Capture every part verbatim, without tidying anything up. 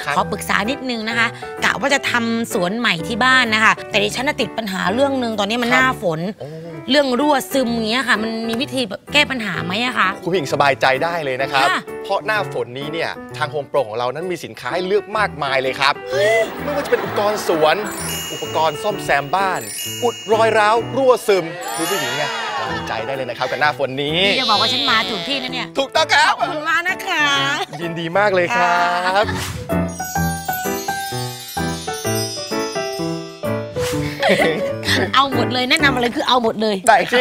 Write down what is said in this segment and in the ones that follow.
ขอปรึกษานิดนึงนะคะกะว่าจะทำสวนใหม่ที่บ้านนะคะแต่ดิฉันติดปัญหาเรื่องนึงตอนนี้มันหน้าฝนเรื่องรั่วซึมอย่างเงี้ยค่ะมันมีวิธีแก้ปัญหาไหมอะคะคุณผู้หญิงสบายใจได้เลยนะครับเพราะหน้าฝนนี้เนี่ยทางโฮมโปรของเรานั้นมีสินค้าให้เลือกมากมายเลยครับไม่ว่าจะเป็นอุปกรณ์สวนอุปกรณ์ซ่อมแซมบ้านอุดรอยร้าวรั่วซึมคุณผู้หญิงเนี่ยวางใจได้เลยนะครับกับหน้าฝนนี้จะบอกว่าฉันมาถูกที่นะเนี่ยถูกต้องครับขอบคุณมากนะคะยินดีมากเลยครับเอาหมดเลยแนะนำอะไรคือเอาหมดเลยได้ที่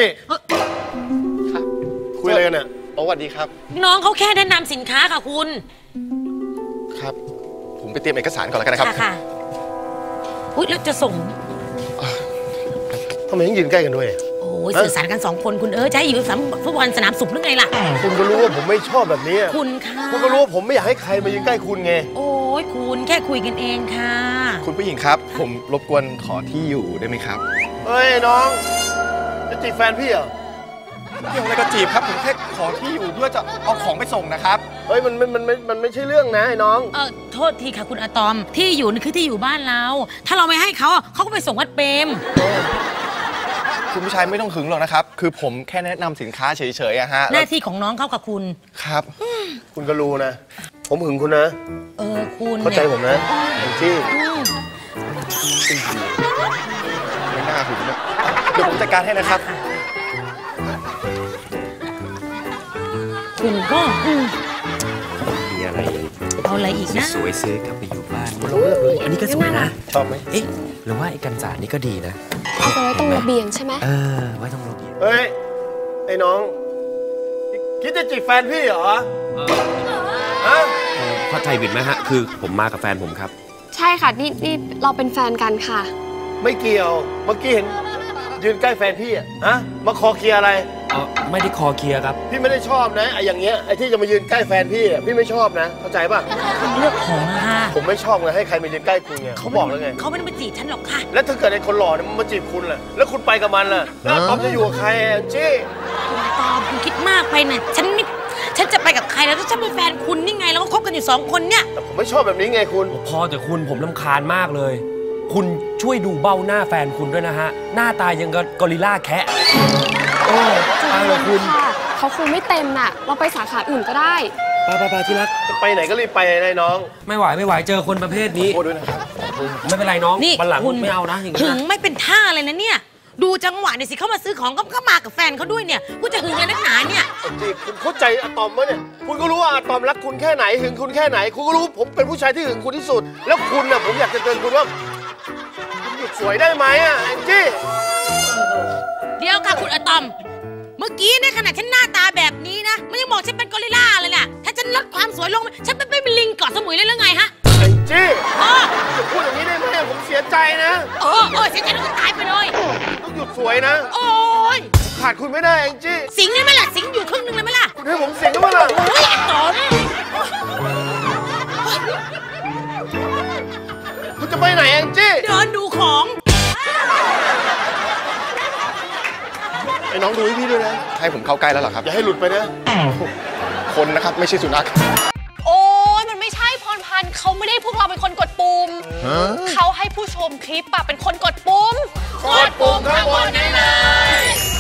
คุยอะไรกันเนี่ยสวัสดีครับน้องเขาแค่แนะนำสินค้าค่ะคุณครับผมไปเตรียมเอกสารก่อนแล้วกันนะครับค่ะอุ๊ยแล้วจะส่งทำไมต้องยืนใกล้กันด้วยโอ้ยสื่อสารกันสองคนคุณเออจะให้อยู่สนามฟุตบอลสนามสุขหรือไงล่ะคุณก็รู้ว่าผมไม่ชอบแบบนี้คุณค่ะคุณก็รู้ว่าผมไม่อยากให้ใครมายืนใกล้คุณไงโอ้ยคุณแค่คุยกันเองค่ะคุณผู้หญิงครับผมรบกวนขอที่อยู่ได้ไหมครับเฮ้ยน้องจะจีบแฟนพี่เหรอเกี่ยวอะไรกับจีบครับผมแค่ขอที่อยู่เพื่อจะเอาของไปส่งนะครับเฮ้ยมันมันมันมันไม่ใช่เรื่องนะไอ้น้องเออโทษทีค่ะคุณอะตอมที่อยู่นี่คือที่อยู่บ้านเราถ้าเราไม่ให้เขาเขาก็ไปส่งวัดเปรมคุณผู้ชายไม่ต้องหึงหรอกนะครับคือผมแค่แนะนำสินค้าเฉยๆอะฮะหน้าที่ของน้องเขากับคุณครับคุณก็รู้นะผมหึงคุณนะเออคุณเข้าใจผมนะที่ไม่น่าหึงนะเดี๋ยวผมจัดการให้นะครับคุณก็มีอะไรเอาอะไรอีกนะสวยซื้อกลับไปอยู่บ้านอันนี้ก็สวยนะชอบไหมเอ๊ะหรือว่าไอ้กันสานี่ก็ดีนะเอาไปไว้ตรงระเบียงใช่ไหมเออไว้ตรงระเบียงเฮ้ยไอ้น้องคิดจะจีบแฟนพี่เหรอฮะเข้าใจผิดไหมฮะคือผมมากับแฟนผมครับใช่ค่ะนี่นี่เราเป็นแฟนกันค่ะไม่เกี่ยวเมื่อกี้เห็นยืนใกล้แฟนพี่อะฮะมาคอเคลียร์อะไรอ๋อไม่ได้คอเคลียร์ครับพี่ไม่ได้ชอบนะไอ้อย่างเงี้ยไอ้ที่จะมายืนใกล้แฟนพี่พี่ไม่ชอบนะเข้าใจป่ะคุณเลือกของอะค่ะผมไม่ชอบเลยให้ใครมายืนใกล้คุณไงเขาบอกแล้วไงเขาไม่ได้มาจีบฉันหรอกค่ะแล้วถ้าเกิดไอ้คนหล่อเนี่ยมันมาจีบคุณล่ะแล้วคุณไปกับมันล่ะแล้วตอมจะอยู่กับใครจี้คุณตอมคุณคิดมากไปน่ะฉันไม่ฉันจะไปกับใครแล้วถ้าฉันเป็นแฟนคุณนี่ไงเราก็คบกันอยู่สองคนเนี่ยแต่ผมไม่ชอบแบบนี้ไงคุณพอแต่คุณผมรำคาญมากเลยคุณช่วยดูเบ้าหน้าแฟนคุณด้วยนะฮะหน้าตายังกับกอริลลาแคะโอ้จริงคุณเขาคงไม่เต็มน่ะเราไปสาขาอื่นก็ได้ไปไปไปที่รักจะไปไหนก็รีบไปเลยน้องไม่ไหวไม่ไหวเจอคนประเภทนี้โอ้ด้วยนะครับไม่เป็นไรน้องวันหลังไม่เอานะอย่างนี้ถึงไม่เป็นท่าเลยนะเนี่ยดูจังหวะเนี่ยสิเขามาซื้อของก็มากับแฟนเขาด้วยเนี่ยคุณจะหึงอะไรนักหนาเนี่ยจริงคุณเข้าใจอะตอมมั้ยเนี่ยคุณก็รู้ว่าอะตอมรักคุณแค่ไหนหึงคุณแค่ไหนคุณก็รู้ผมเป็นผู้ชายที่หึงคุณที่สุดแล้วคุณน่ะผมอยากจะเตือนคุณว่าคุณหยุดสวยได้ไหมอะแองจี้เดี๋ยวค่ะคุณอะตอมเมื่อกี้ในขณะฉันหน้าตาแบบนี้นะไม่ยังบอกฉันเป็นกอริลลาเลยน่ะถ้าฉันลดความสวยลงฉันเป็นเป็นลิงเกาะสมุยเลยหรือไงฮะแองจี้จะพูดอย่างนี้ได้ไหมผมเสียใจนะเออเออเสียใจต้องตายไปเลยต้องหยุดสวยนะโอ้ยขาดคุณไม่ได้แองจี้สิงได้ไหมล่ะสิงอยู่ครึ่งนึงเลยไหมล่ะคุณให้ผมสิงได้ไหมล่ะโอ้ยอะตอมคุณจะไปไหนแองจี้เดินดูของไอ้น้องดูให้พี่ด้วยนะให้ผมเข้าใกล้แล้วเหรอครับอย่าให้หลุดไปนะคนนะครับไม่ใช่สุนัขโอ้ยมันไม่ใช่พรพันธ์เขาไม่ได้พวกเราเป็นคนกดปุ่มเขาให้ผู้ชมคลิปอะเป็นคนกดปุ่มกดปุ่มข้างบนได้เลย